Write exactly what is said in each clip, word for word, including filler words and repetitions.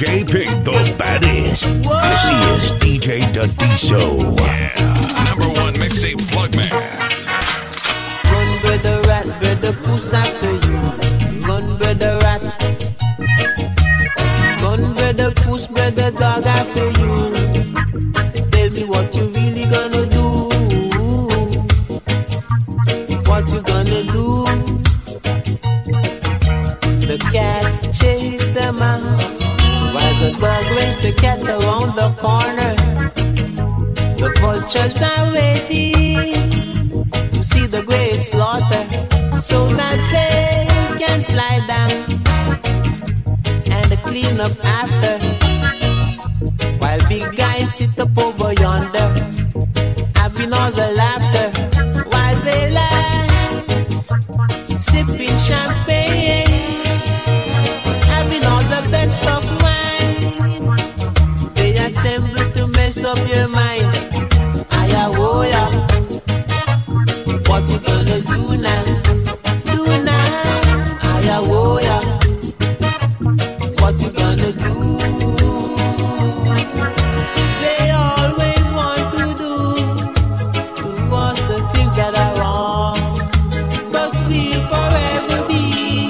J Pig, the baddest. Whoa. This is D J Dadiso. Yeah, number one mixtape plug man. Run, brother rat, brother puss after you. Run, brother rat. Run, brother puss, brother dog after you. Tell me what you really gonna do. What you gonna do? The cat chased the mouse, while the dog raced the cat around the corner. The vultures are waiting to see the great slaughter, so that they can fly down and clean up after. While big guys sit up over yonder, having all the laughter, while they lie, sipping champagne, having all the best of wine. They assemble to mess up your mind. Ayawoya, what you gonna do now? Do now, ayawoya, what you gonna do? They always want to do to us the things that are wrong, but we'll forever be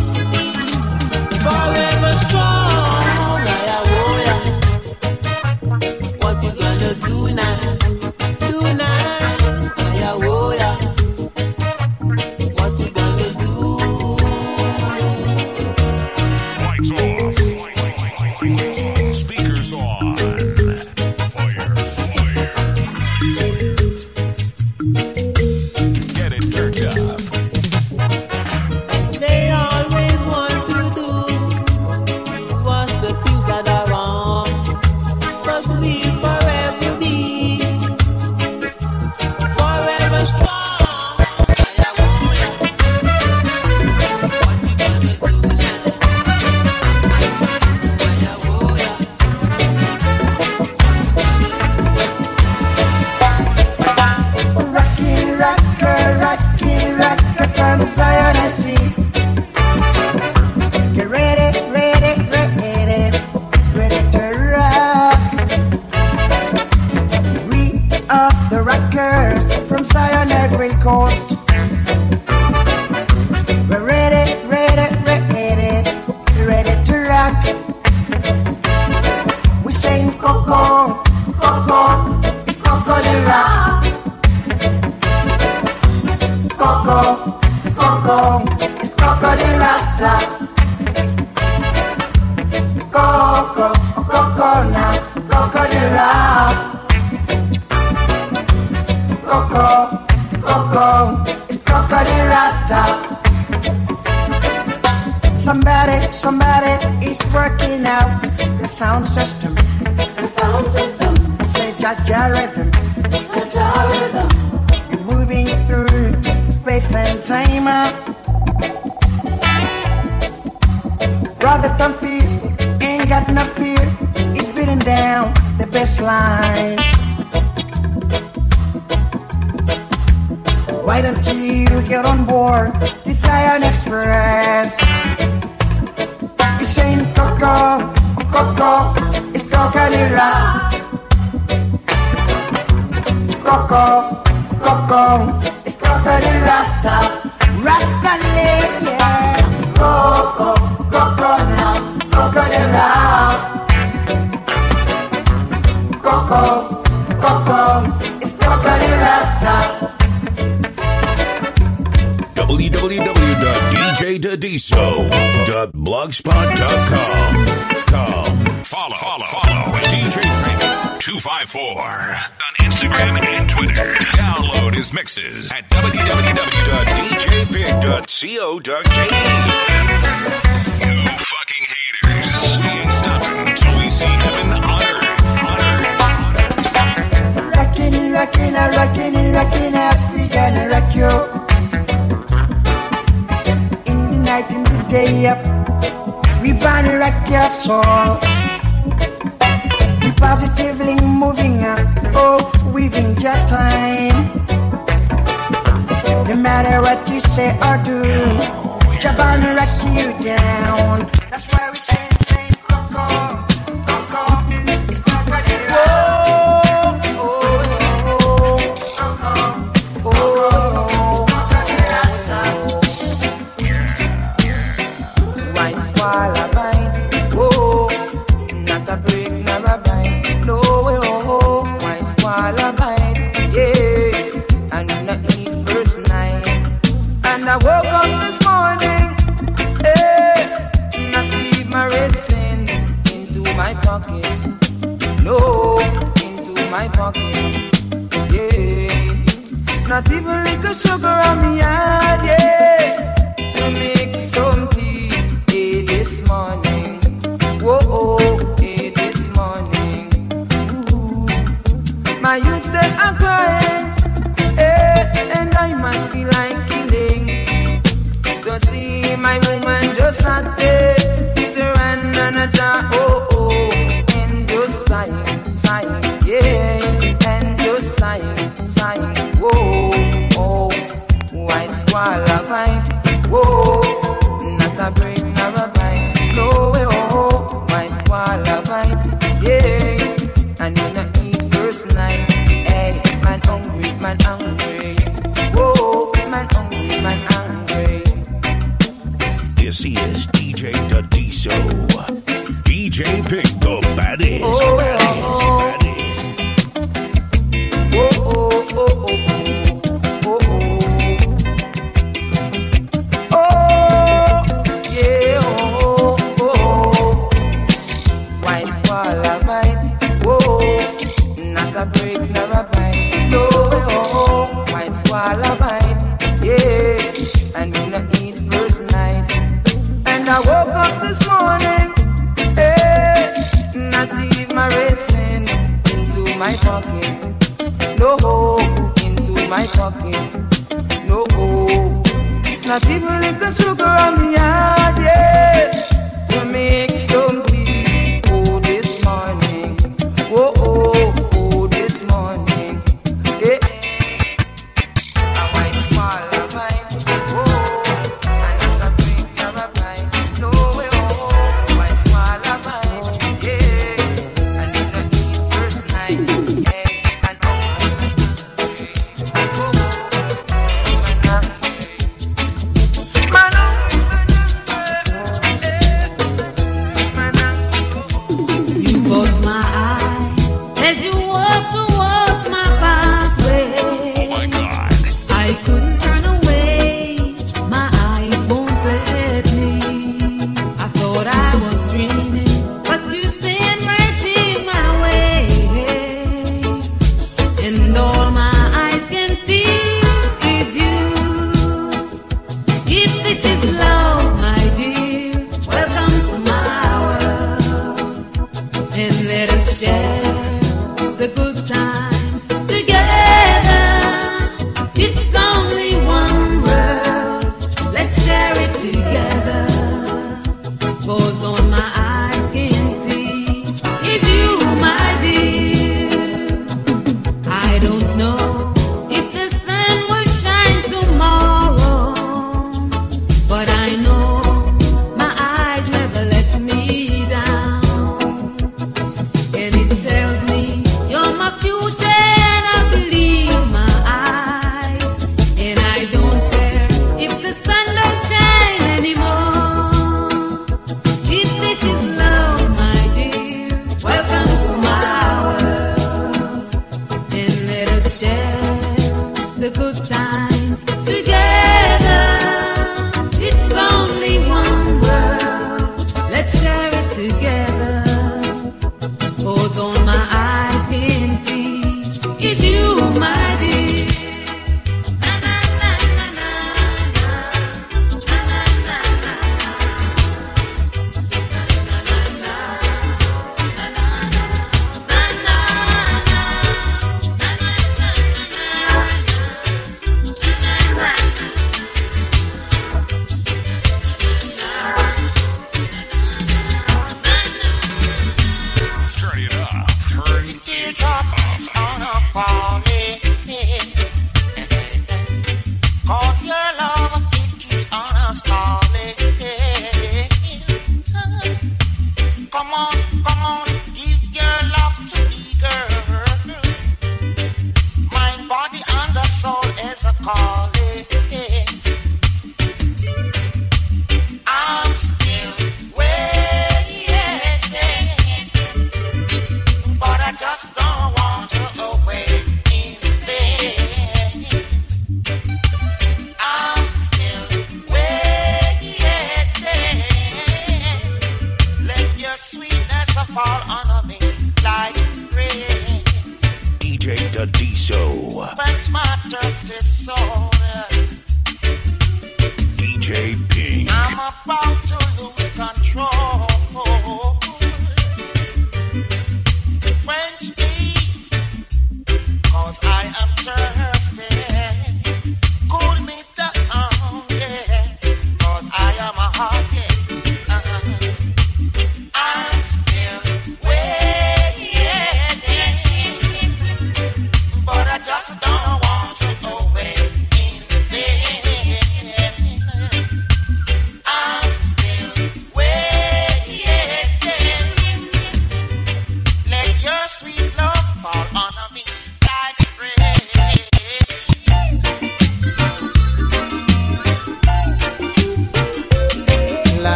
forever strong. Ayawoya, what you gonna do now? Do now, ayawoya, what you gonna do? Lights off. Speakers on. Fire, fire. Get it turned up. They always want to do was the things that are wrong, but we forever be forever strong. Ayawoya, what you gonna do now? Ayawoya, Rocky rocker, rocky rocker from Zion, I see. Get ready, ready, ready, ready to rock. We are the rockers from Zion, every coast. We're ready, ready, ready, ready to rock. We sing Coco, Coco, it's Coco the rock. Coco, Coco, it's Coco the Rasta. Coco, Coco now, Coco the rock. Coco, Coco, it's Coco the Rasta. Somebody, somebody is working out the sound system. The sound system. I say Jaja rhythm. Jaja rhythm. You're moving through space and time. Brother Thumpy ain't got no fear. He's beating down the best line. Why don't you get on board the Zion Express? It's saying Coco, Coco, it's Coco the rock. Coco, Coco, it's Coco the Rasta. Rasta live, yeah. Coco, Coco now, Coco the rock. Coco, Coco, it's Coco the Rasta. w w w dot d j dadiso dot blogspot dot com. Follow, follow, follow D J Pig two five four on Instagram and Twitter. Download his mixes at w w w dot d j pig dot co dot k e. You fucking haters. We ain't stopping till we see heaven on earth. On earth. Rockin', rockin', rockin', rockin', we gonna rock you. In the night, in the day, we gonna rock your soul. We positively moving up, oh, weaving your time. No matter what you say or do, Jabba rock you down. That's why we say, say, Coco. little sugar on me heart, yeah, to make some tea, hey, this morning. Whoa, oh, hey, this morning. Ooh, my youths they are crying, hey, and I might feel like killing. To see my woman just sat there, with her hand on a jar, oh, oh, and just sighing, sighing, yeah, and just sighing, sighing, whoa, oh, white squall vine, whoa, not a break, not a bite, no way, oh, white squall vine, yeah, and you not eat first night, hey, man hungry, man hungry, whoa, man hungry, man hungry. This is D J Dadiso, D J Pick the baddest, Oh, baddest, oh, baddest. oh, oh, oh, oh, oh, oh, oh, yeah, oh, oh, oh, white squall a bite, whoa, not a break, never bite, no, oh, white squall a bite, yeah, and we not eat first night, and I woke up this morning, hey, not even my racing into my pocket. No, into my pocket. No, not even little sugar on me heart, yeah, to make some tea. Oh, this morning. Oh, oh, oh, this morning. Yeah, a white squall of mine. Oh, and not a drink, not a pint. No, oh, white squall of mine. Yeah, and you not eat first night. Yeah.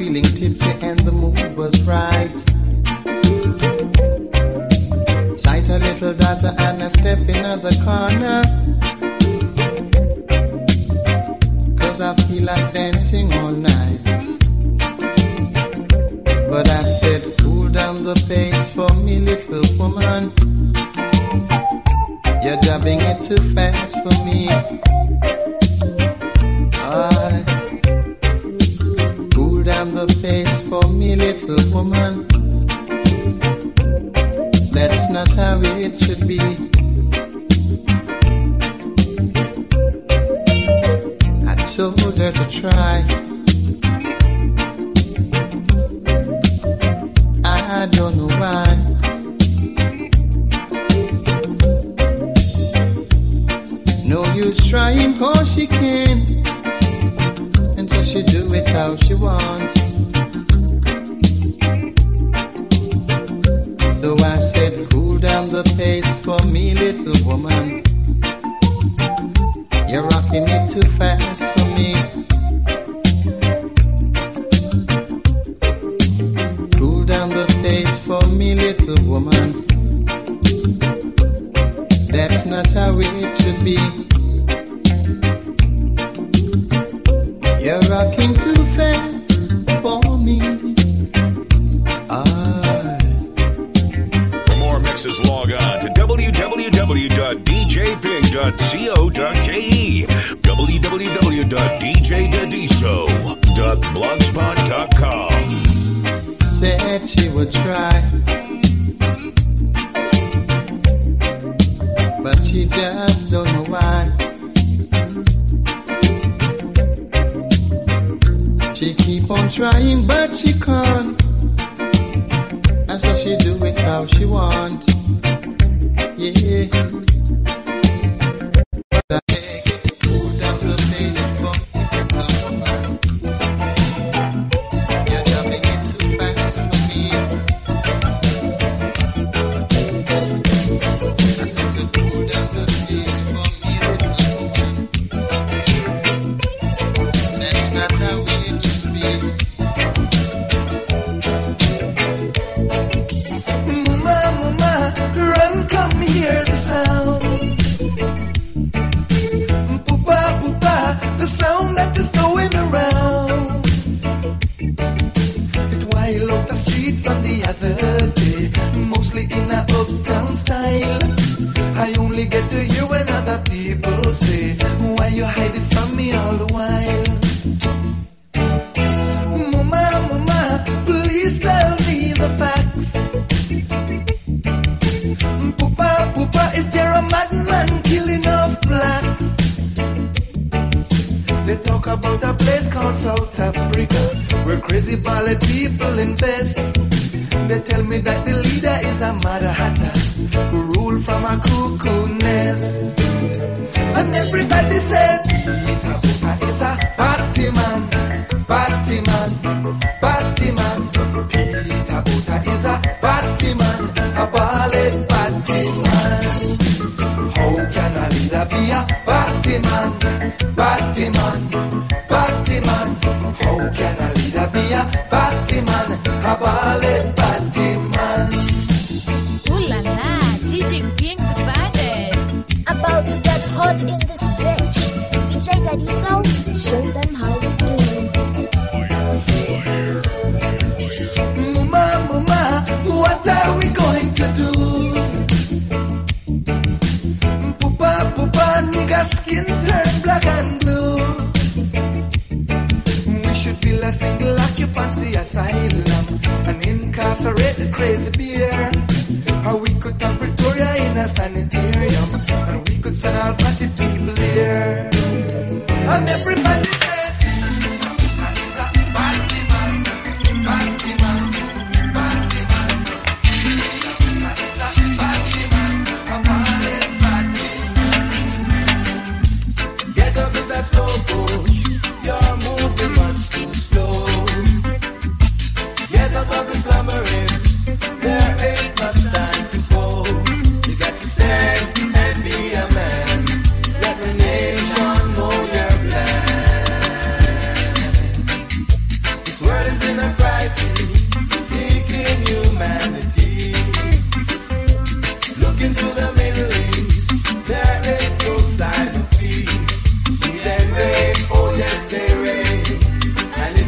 feeling tipsy and the mood was right. Sight a little daughter and I step in the corner, 'cause I feel like dancing all night. But I said, cool down the pace for me, little woman. You're dubbing it too fast for me. I cool down the pace for me, little woman. That's not how it should be. I told her to try. I don't know why. No use trying 'cause she can, until she do it how she wants. So I said, cool down the pace for me, little woman. You're rocking it too fast for me. Cool down the pace for me, little woman. That's not how it should be. You're rocking too fast for me. I... For more mixes, log on to w w w dot d j pig dot co dot k e, w w w dot d j dadiso dot blogspot dot com. Said she would try, but she just don't know why. She keep on trying, but she can't. And so she do it how she want. Yeah. But I beg it, cool down the pace for little woman. You're dubbing it too fast for me. I said to cool down the pace for me, little woman. That's not how it should be. Mama, mama, run, come hear the sound. Poopa, poopa, the sound that is going around. It wild out the street from the other day, mostly in a uptown style. I only get to hear when other people say, why you hide it from me all the while? Mama, mama, please tell me the facts. Poopa, poopa, is there a madman killing off blacks? They talk about a place called South Africa, where crazy ballad people invest. They tell me that the leader is a Mad Hatter, who rule from a cuckoo's nest. And everybody said, Peter Poopa is a party man, party man, party man. Peter Poopa is a party man, a ballad party man. How can a leader be a party man, party man, party man? How can a leader be a party man, a ballad party man? Ooh la la, D J Pink the baddest. It's about to get hot in this bitch. D J Dadiso, show them how we do. Mama, mama, what are we going to do? Poopa, poopa, nigga skin turn black and blue. We should build a single occupancy asylum and incarcerate the crazy bear. Or we could turn Pretoria in a sanitarium, and we could send our party people here. And everybody said, he's a party man, party man, party man. He's a party man, a ballad party man. Get up as a slow push, you're moving much too slow. Get up of the slumbering, there ain't much time to go. You got to stand and be a man. Let the nation know your plan.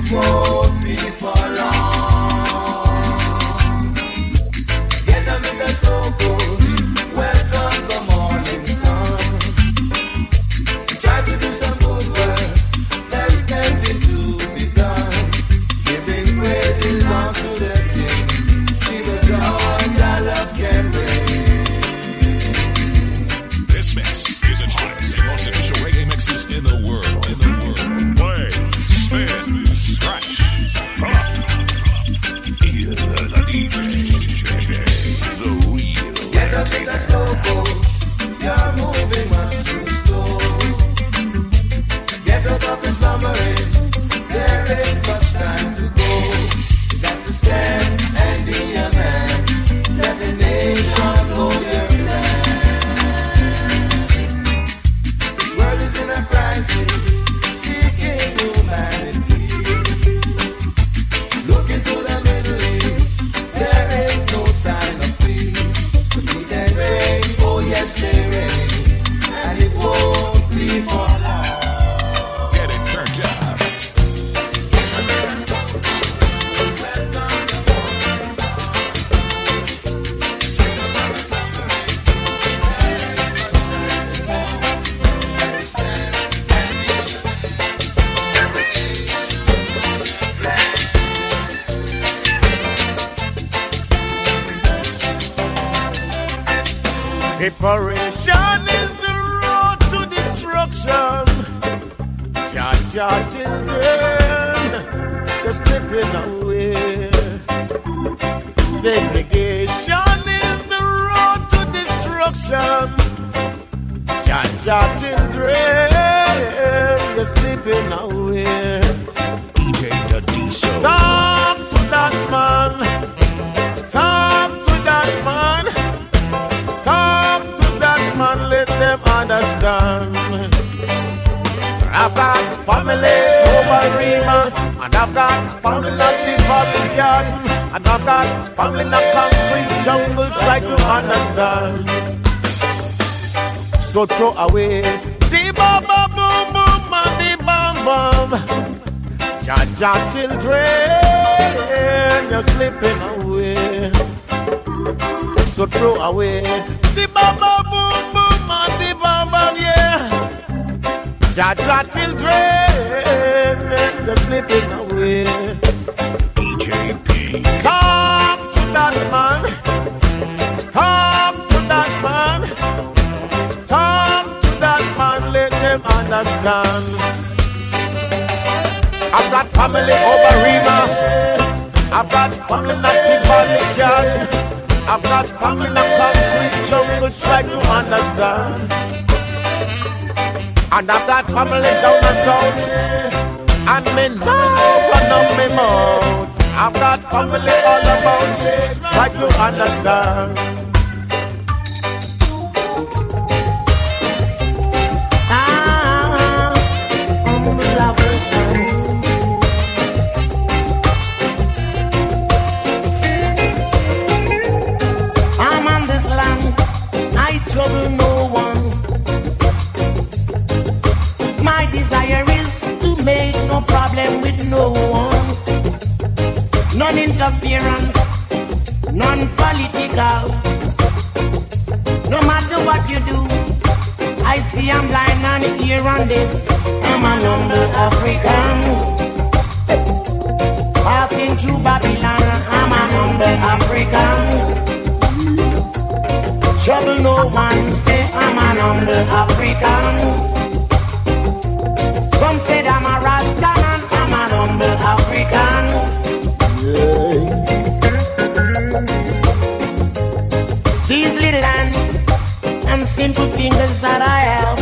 won't be for long. Get up as a snow goes, welcome the morning sun. Try to do some good work, there's plenty to be done. Giving praises unto the King, see the joy that love can bring. This mix is the hottest and most official reggae mixes in the world. In the world. Play, spin, scratch, pop. Yeah, the D J, the real. Get up as a slow boat, you're moving much too slow. Get out of the slumbering, there ain't much time to go. You got to stand and be a man, let the nation know your plan. This world is in a crisis, seeking humanity. Look into the Middle East, there ain't no sign of peace. Heat and rain, oh yes they rain, and it won't be for long. Get it turned up. Separation is the road to destruction. Cha cha children, they're slipping away. Segregation is the road to destruction. Cha cha children, they're slipping away. D J Dadiso. Talk to that man. Talk to that man. Talk to that man, let them understand. I've got family over Rima, and I've got family not the Vatican, and I've got family in the concrete jungle, try to understand. So throw away the bam bam boom boom and the bam bam. Cha cha children, you're slipping away. So throw away the bam bam boom boom and the bam bam, yeah. Cha cha children, they're slipping away. D J P. Talk to that man. Talk to that man. Talk to that man, let them understand. I've got family over Rima. I've got family not the Vatican. I've got family in the concrete jungle, try to understand. And I've got family down the south, and me know one of me mouth. I've got family all about, try to understand. Ah, lovers. Trouble no one. My desire is to make no problem with no one. Non-interference, non-political. No matter what you do, I see I'm blind and here and there. I'm an humble African, passing through Babylon. I'm an humble African. Trouble no one, say I'm an humble African. Some said I'm a Rascal and I'm an humble African. Yeah. These little hands and simple fingers that I have,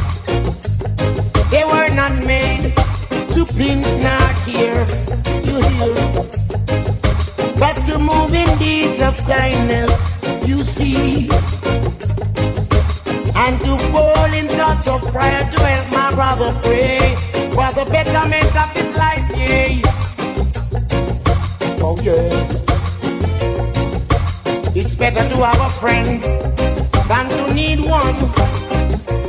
they were not made to pinch nor tear, you hear, but to move in deeds of kindness, you see, and to fall in thoughts of prayer to help my brother pray for the betterment of his life, yeah. Oh yeah. It's better to have a friend than to need one.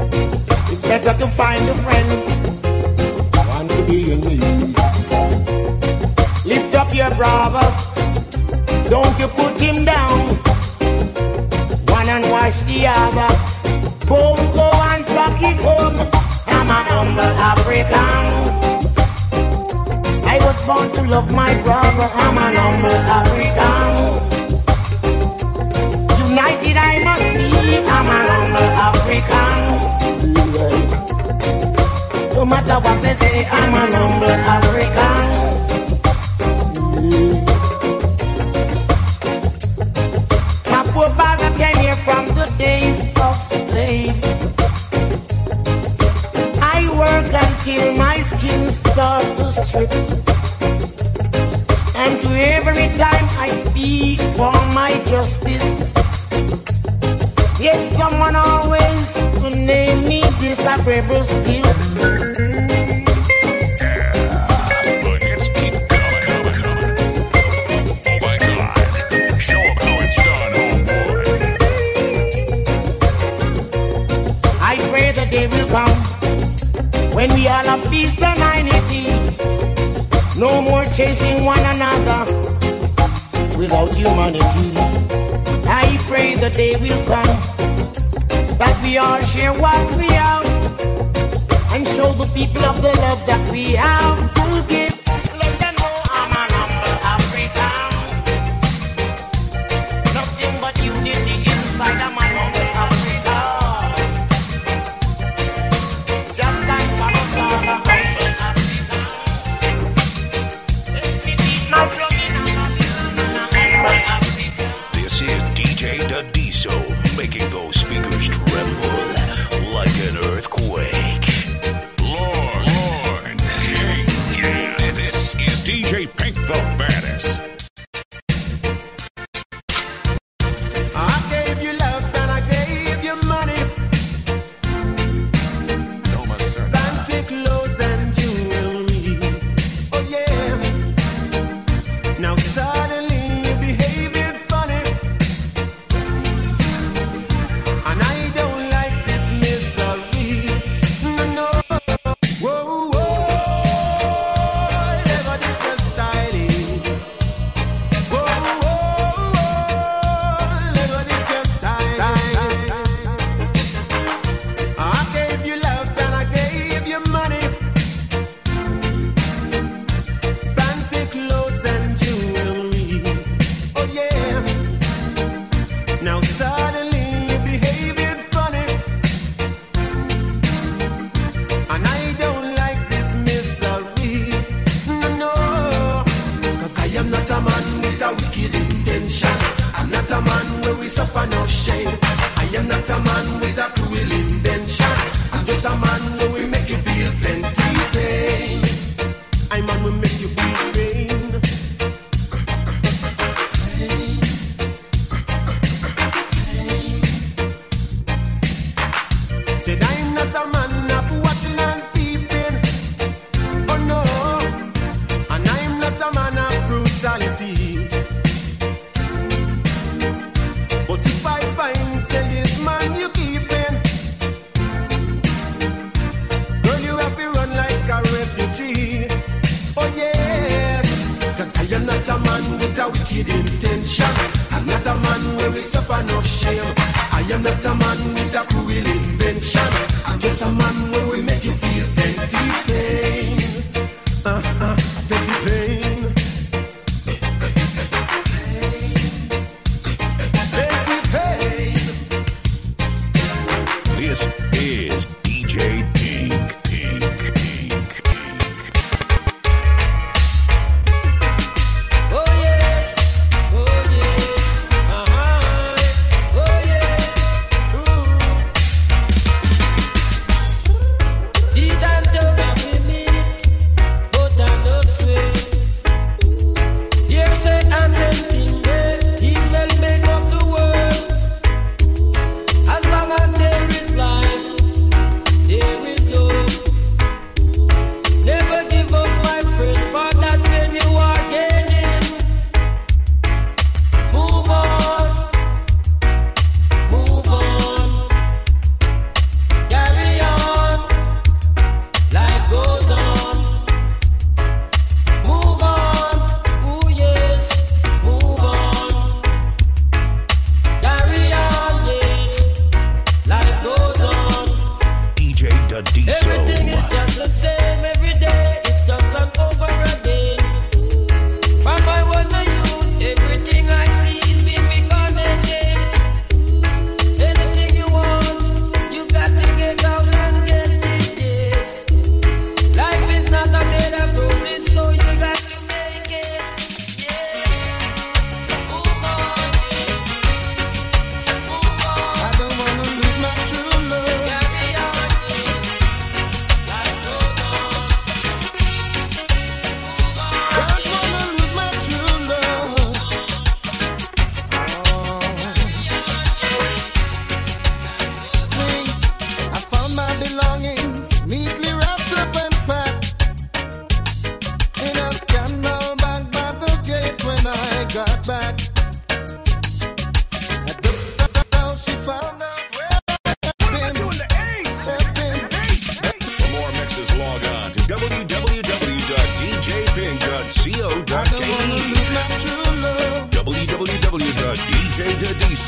It's better to find a friend than to be in need. brother, don't you put him down. One and wash the other. Both go and pluck it home. I'm a humble African. I was born to love my brother. I'm an humble African. United I must be. I'm an humble African. No matter what they say, I'm an humble African. My forefather came here from the days of slave. I work until my skin starts to strip. And to every time I speak for my justice, yes, someone always will name me disagreeable still. Day will come when we all have peace and unity. No more chasing one another without humanity. I pray the day will come that we all share what we have and show the people of the love that we have to give. Let them know I'm an humble African. Nothing but unity inside of my humble Africa. This is D J Dadiso, making those speakers tremble like an earthquake. Lord, Lord, King. And this is D J Pink the Baddest. I gave you love and I gave you money. No, my sir. Fancy clothes and jewelry. Oh yeah. Now suddenly you're behaving funny, and I don't like this misery. No, no. Whoa, whoa. Never this a styling. Whoa, whoa. Never this a styling. I gave you love and I gave you money. Fancy clothes and jewelry. Oh yeah. Now suddenly you're behaving funny, and I don't like this misery. No, no. Cause I am not a man with a wicked intention. I'm not a man where we suffer no shame. I am not a man with a cruel invention. I'm just a man where we make you feel plenty pain. I'm man will make you feel pain. Said I'm not a man of watching and peeping. Oh no. And I'm not a man of brutality. But if I find say this man you keeping, girl you have to run like a refugee. Oh yes. Cause I am not a man with a wicked intention. I'm not a man where we suffer no shame. I am not a man with a cruel invention. I'm just a man where we make you feel plenty pain. Uh, uh, plenty pain. Plenty pain. This is D J Pink, Pink, Pink, Pink. Oh yes, oh yes, uh-huh, oh yeah, ooh.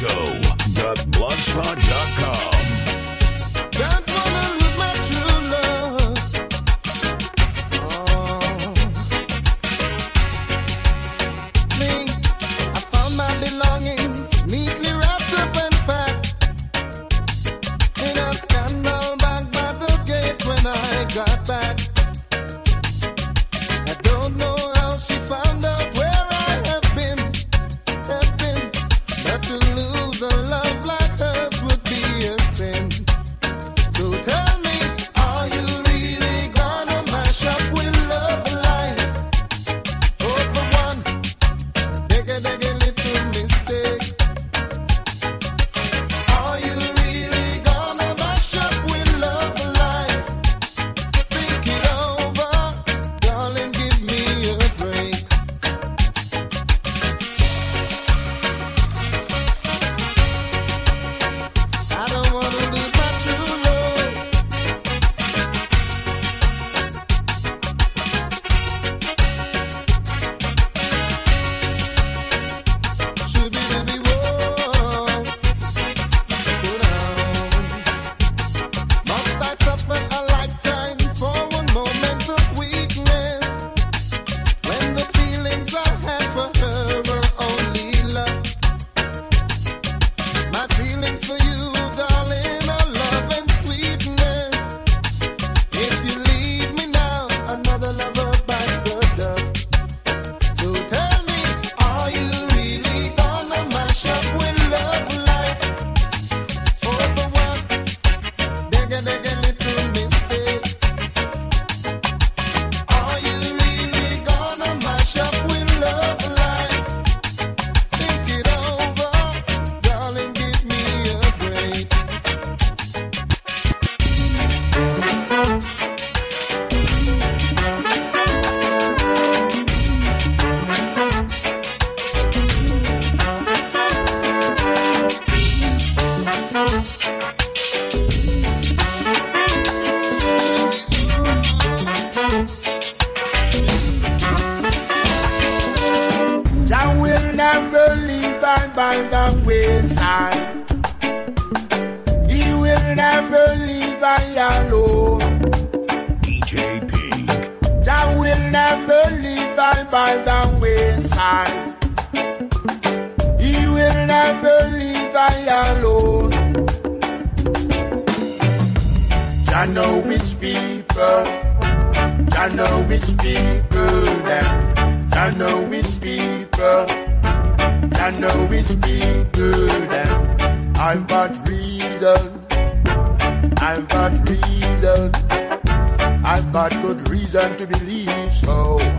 dot blogspot dot com. Don't wanna lose my true love. Oh. See, I found my belongings neatly wrapped up and packed in a scandal bag by the gate when I got back. I don't know how she found out where I have been, have been, but to lose a love like hers would be a sin. So tell me, are you really gonna mash up with love life over one digga digga little mistake? Are you really gonna mash up with love life? Think it over, darling, give me a break. I don't wanna lose my true love. Shoo-be-doo-be-whoa. Go down. Must I suffer a lifetime for one moment of weakness, when the feelings I had for her were only lust? My feelings for you, darling, are love and sweetness. If you leave me now, another lover bites the dust. So tell me, are you really gonna mash up with love life over one digga digga little mistake? Are you really gonna mash up with love life? Think it over, darling, give me a break. Jah will never leave I by the wayside. He will never leave I alone. D J Pink. Jah will never leave I by the wayside. He will never leave I alone. Jah know his people. Jah know his people. Them. Jah know his people. Jah know his people. Them. I've got reason. I've got reason. I've got good reason to believe so.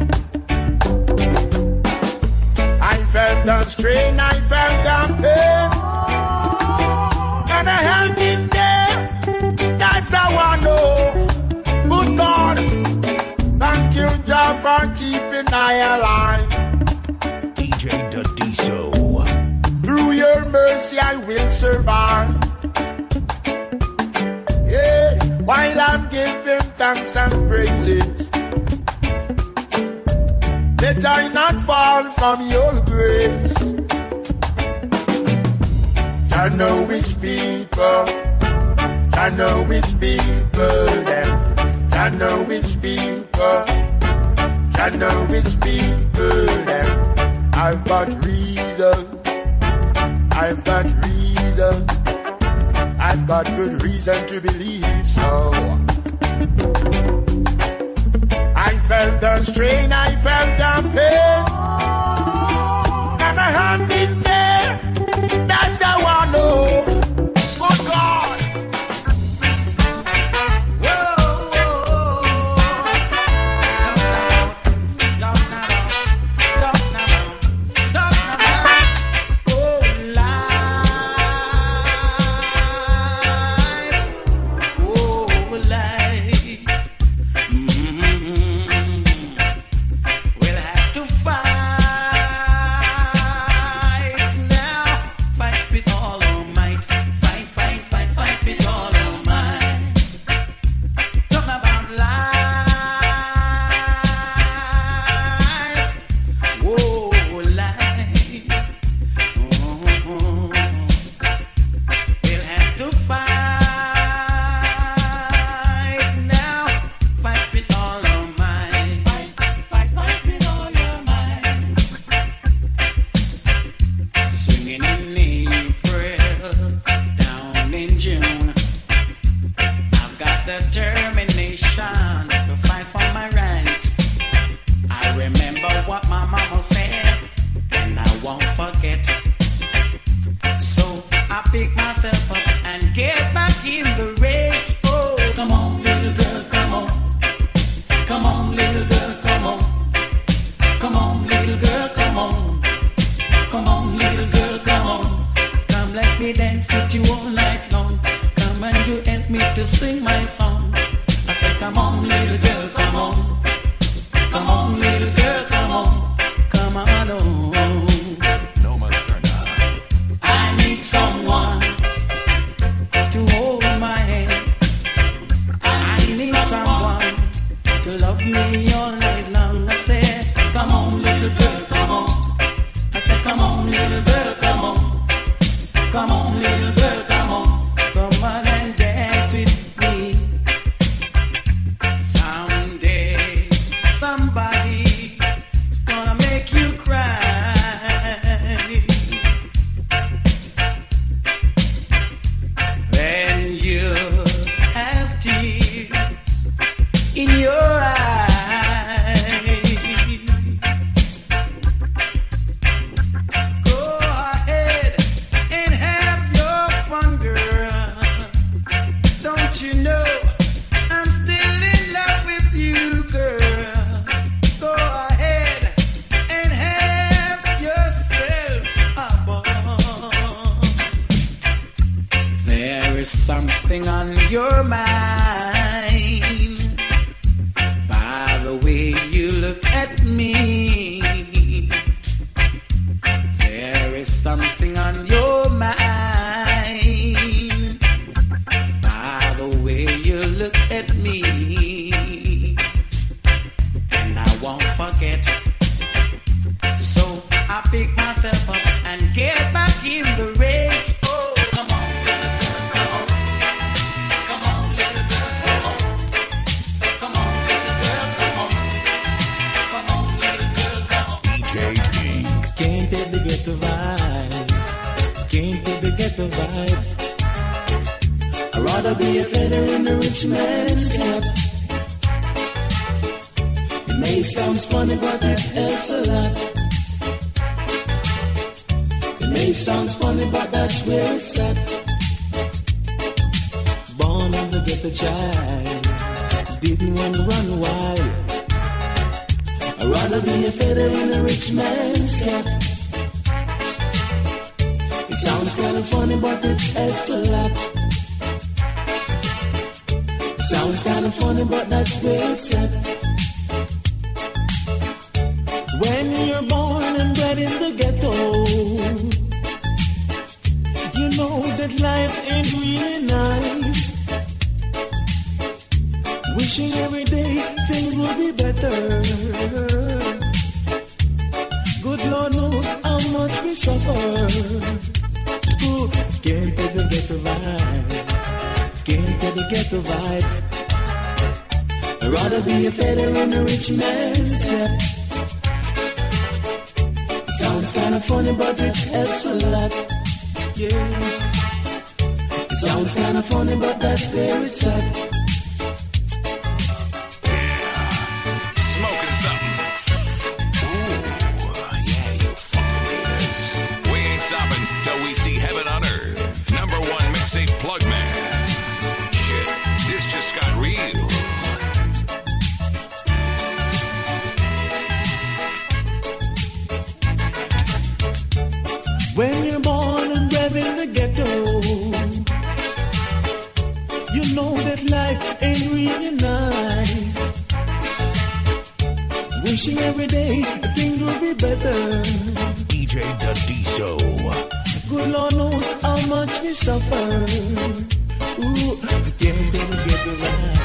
I felt the strain, I felt the pain, and I held him there. That's the one, oh, good God. Thank you, Jah, for keeping I alive. D J Dadiso. Through your mercy, I will survive. Yeah, while I'm giving thanks and praises, let I not fall from your grace. I know his people. I know his people. Them. I know his people. I know his people. Them. I've got reason. I've got reason. I've got good reason to believe so. I felt the strain, I felt the pain, and I have been there. That's how I know. Good God. We'll have to fight. I remember what my mama said, and I won't forget. So I pick myself up and get back in the race. Oh, come on, little girl, come on. Come on, little girl, come on. Come on, little girl, come on. Come on, little girl, come on. Come, let me dance with you all night long. Come and you help me to sing my song. I say, come on, little girl, come on. Come on, little girl, come on. Come on, oh. No Maserna. I need someone to hold my hand. I need someone to love me all night long. I say, come on, little girl, come on. I say, come on, little girl, come on. Come on, little girl, come on. Come on and dance with me. Someday, somebody's gonna make you cry. Then you'll have tears in your eyes. Go ahead and have your fun, girl. Don't you know I'm still in love with you, girl? Go ahead and have yourself a ball. There is something on your mind by the way you look at me. There is something on your mind by the way you look at me. And I won't forget. So I pick myself up and get back in the race. Oh, come on, little girl, come on. Come on, little girl, come on. Come on, little girl, come on. Come on, little girl, come on. D J Pink. Can't take the ghetto vibes. Can't take the ghetto vibes. I'd rather be a feather in the rich man's cap. It may sound funny, but it helps a lot. It may sound funny, but that's where it's at. Born as a ghetto child, didn't want to run wild. I'd rather be a feather in a rich man's cap. It sounds kind of funny, but it helps a lot. It sounds kind of funny, but that's where it's at. When you're born and bred in the ghetto, you know that life ain't really nice. Wishing every day things would be better. Good Lord knows how much we suffer. Ooh, can't take the ghetto vibes. Can't take the ghetto vibes. I'd rather be a feather in a rich man's cap. Sounds kind of funny, but it helps a lot. Yeah. It sounds kind of funny, but that's where it's at. Smoking something. Ooh, yeah, you fucking leaders. We ain't stopping till we see heaven on earth. Number one mixtape plug man. Shit, this just got real. When you're born and bred in the ghetto, you know that life ain't really nice. Wishing every day things would be better. D J Dadiso. Good Lord knows how much we suffer. Ooh, can't get to get the right.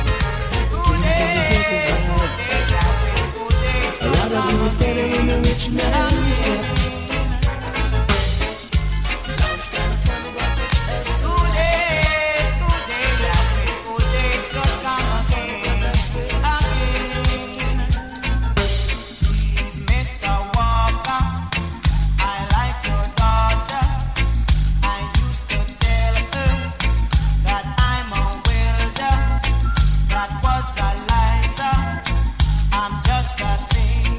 I'd rather be a feather in a rich man's cap. I'm just a singer.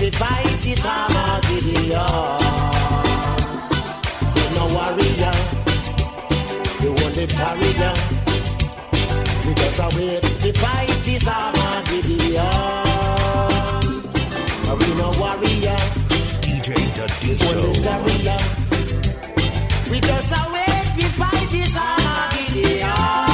to fight this Armageddon. You're no warrior, you only tarrier. We just a wait to fight this Armageddon. We no warrior, D J Dadiso. only tarrier. We just a wait to fight this Armageddon.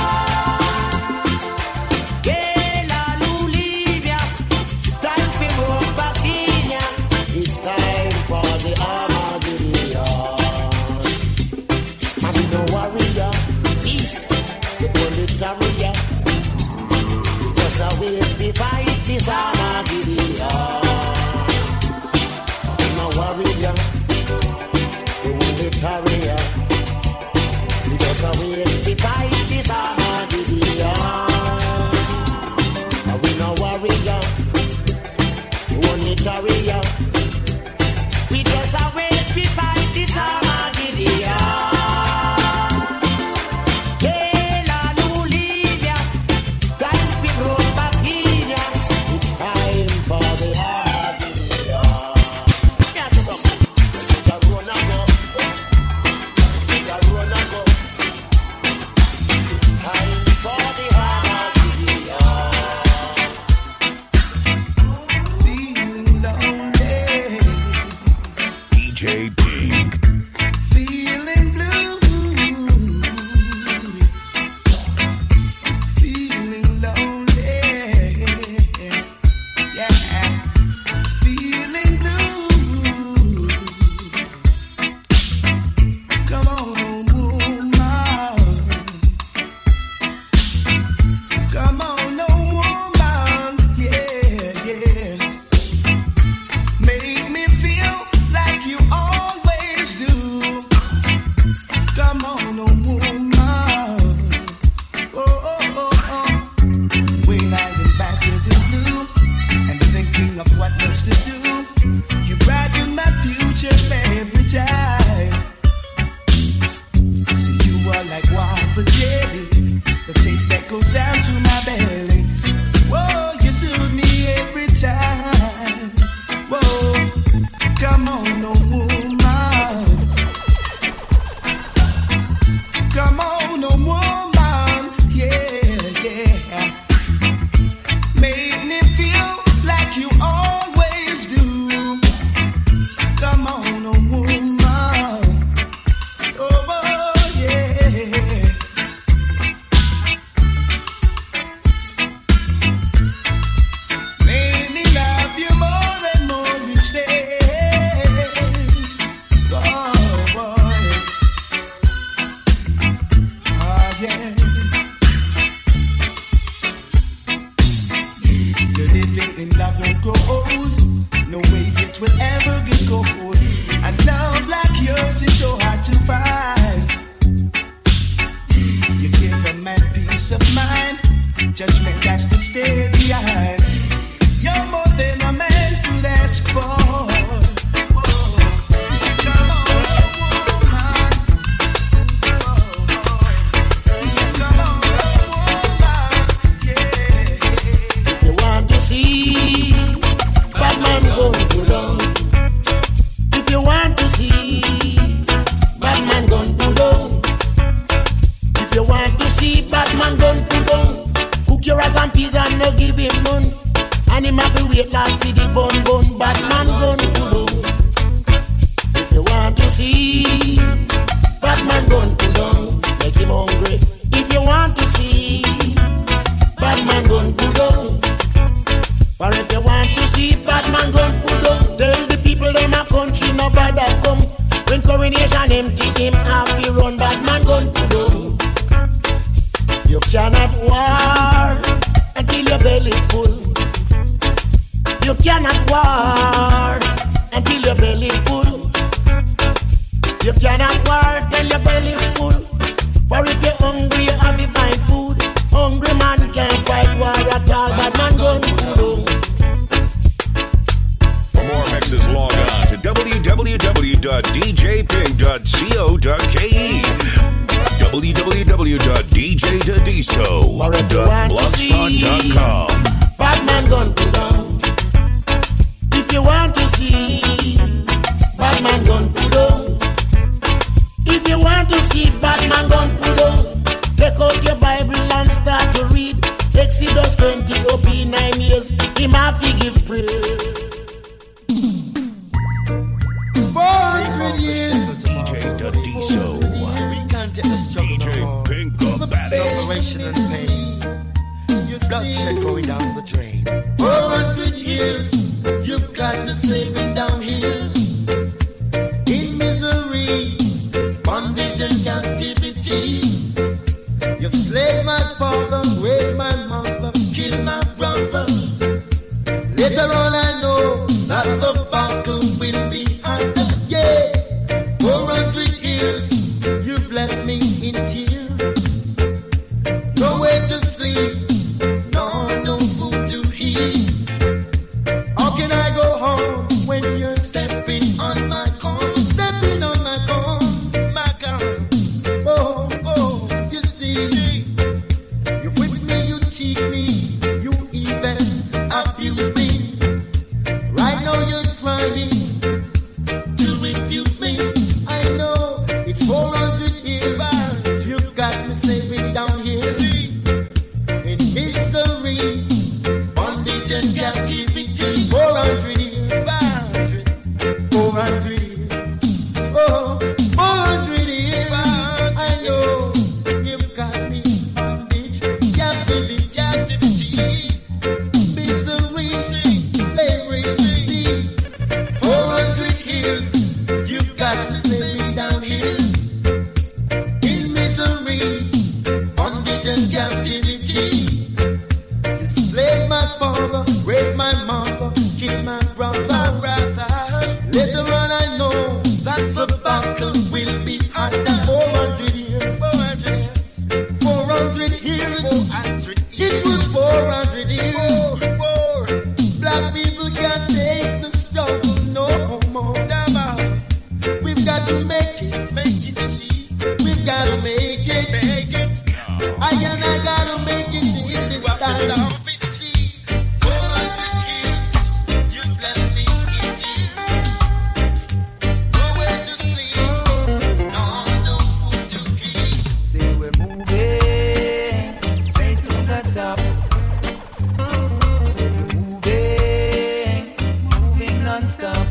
Just a way to fight this Armageddon. No warrior, the only tarrier. Just a way to fight this Armageddon. We no warrior, the only tarrier. We just a way to fight this Armageddon. w w w dot d j pig dot co dot k e w w w dot d j dadiso dot blogspot dot com. Bad man gun pull down. If If you want to see Batman gun pull down, if you want to see Batman gun pull down, take out your Bible and start to read Exodus twenty, up in nine years, him have to give praise. four hundred years. D J Dadiso. We can't get the struggle D J no more. Pink The of Battle. separation and pain. Bloodshed going down the drain. four hundred years. You've got to save it down here. In misery, bondage and captivity. You've slaved my father, raped my mother, killed my brother. Later on I know that the battle will be harder. Yeah, four hundred years, you've left me in tears. Nowhere to sleep, no, no food to eat. How can I go home when you're stepping on my corn? Stepping on my corn, my corn. Oh, oh, you see, you whip me, you cheat me, you even abuse me. Right now you're trying to refuse me. I know it's four hundred years. You've got me saving down here in misery, bondage and captivity. Four hundred years, four hundred years, oh, four hundred years. I know you've got me bondage, captivity, captivity, misery, slavery. Four hundred years, you've got me saving down here in misery, bondage and captivity. You slaved my father, raped my mother, killed my brother. Later on I know that the battle will be harder. Four hundred years, four hundred years, four hundred years. It was four hundred years. Black people can't take the struggle no more. We've got to make it, make it, see. We've got to make it, make it. I and I gotta make it in this time. four hundred years, you've left me in tears. Nowhere to sleep, no, no food to eat. Say we're moving straight to the top. Say we're moving, moving non-stop.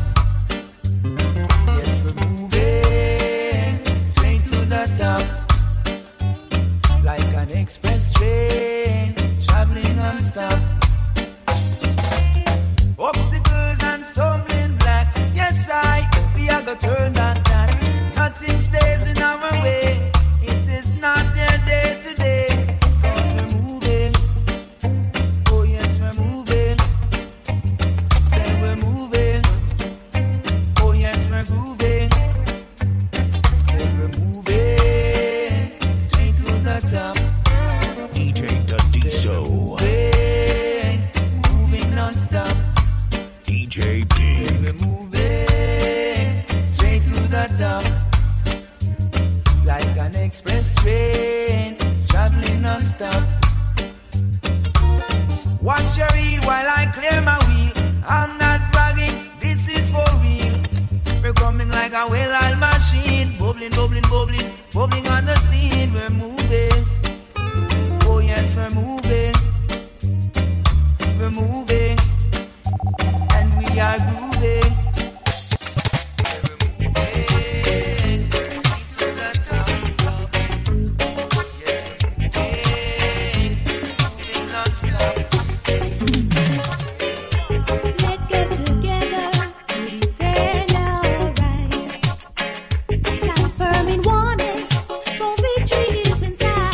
Yes, we're moving straight to the top. Like an express train traveling non-stop. Obstacles and stumbling block. Yes, I, we are gonna turn that that. Nothing stays in our way. It is not their day today. Cause we're moving. Oh yes, we're moving. Say we're moving. Oh yes, we're grooving. Say we're moving straight to the top. D J Dadiso. Moving, moving non-stop. D J Pink. We're moving straight to the top. Like an express train traveling non-stop. Watch your reel while I clear my wheel. I'm not bragging, this is for real. We're coming like a well-oiled machine. Bubbling, bubbling, bubbling, bubbling on the scene. We're moving. Oh yes, we're moving. We're moving. And we are grooving. We're moving. Straight to the top. Yes, we're moving. Moving non-stop. Let's get together to defend our rights. Stand firm in oneness, for victory is inside.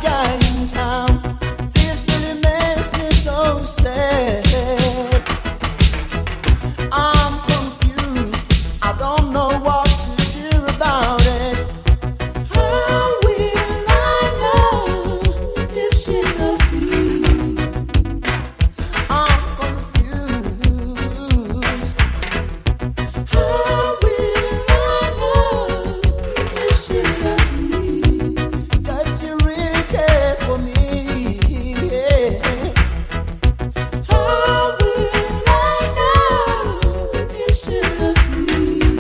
guy in town. This really makes me so sad. I'm confused. I don't know what to do about it. How will I know if she loves me? I'm confused. How will I know if she loves me? Does she really care for me? Yeah. How will I know if she loves me?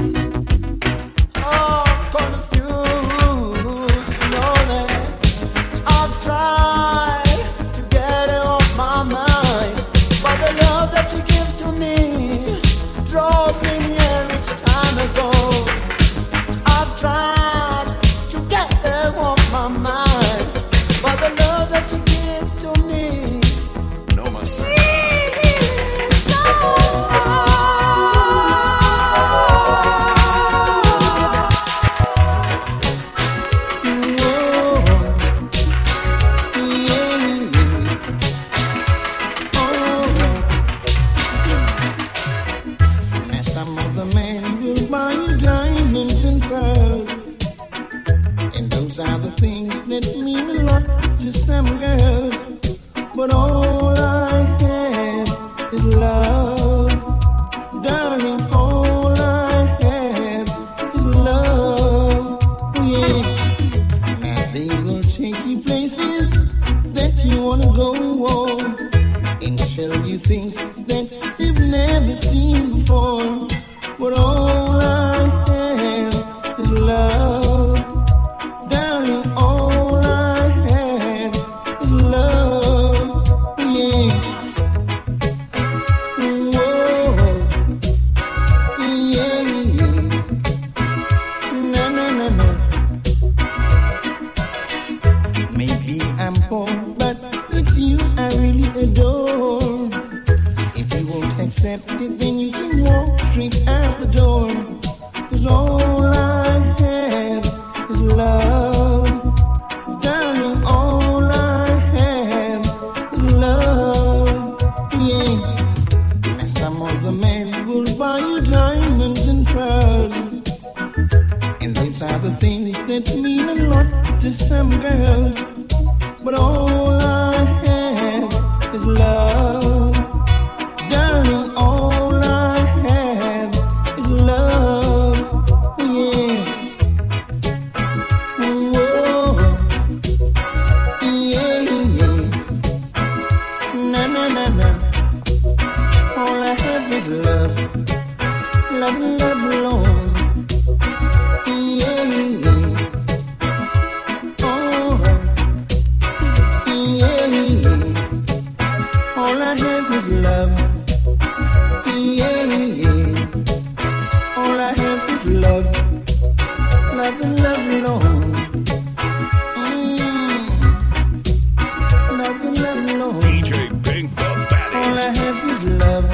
Oh, confused, you know that I've tried to get it off my mind, but the love that she gives to me draws me near each time I go. I've tried to get her off my mind, but the love that she gives to me No más. is so strong. Now some other man will buy you diamonds and pearls, and those are the things that mean a lot to some girls. But all I have is love, darling. All I have is love. Oh, yeah. Now they will take you places that you wanna go on, and show you things that you've never seen before. But all I have is love, darling. All I have is love. Yeah. Whoa. Yeah, yeah. Na na na na. Maybe I'm poor, but it's you I really adore. If you won't accept it, then you can walk straight out the door. 'Cause all I have is love, darling. All I have is love. Yeah. Now some other men will buy you diamonds and pearls, and those are the things that mean a lot to some girls. But all I have is love, darling. All I have is love. Yeah. Whoa. Yeah, yeah. Na na na na. All I have is love, love, love, alone. Yeah, yeah. Oh, yeah, yeah. All I have is love. Yeah, yeah. All I have is love, love, love, alone. Mm. Love, love, alone. D J Pink the All I baddest. have is love.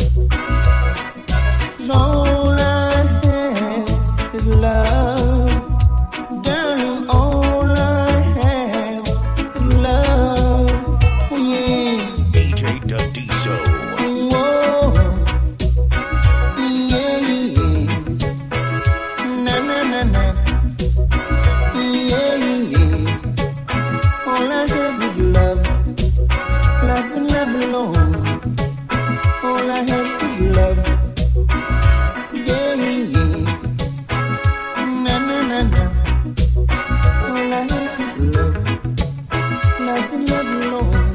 All I have is love, darling. All I have is love. Oh yeah. D J Dadiso. Whoa. Yeah, yeah. Na na na na. Yeah, yeah. All I have is love, love, love, alone. All I have is love. Yeah, yeah. Na na na na. All I have is love, love, love, alone.